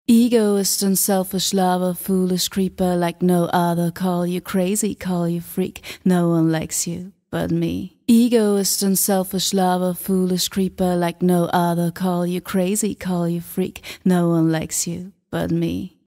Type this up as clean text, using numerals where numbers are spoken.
Egoist and selfish lover, foolish creeper like no other. Call you crazy, call you freak, no one likes you but me. Egoist and selfish lover, foolish creeper like no other. Call you crazy, call you freak, no one likes you but me.